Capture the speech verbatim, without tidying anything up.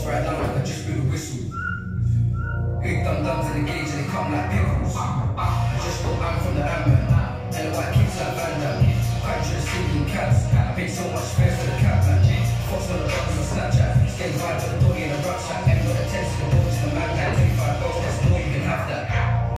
boss right now, like I just blew the whistle. Big dum dums in the gauge and they come like pickles. I just thought I'm from the ambient, and the white kicks like Van Damme. Hundred sinking cats, I paid so much fare for the cat man. Fox on the bottom of Snapchat, getting vibe at the door.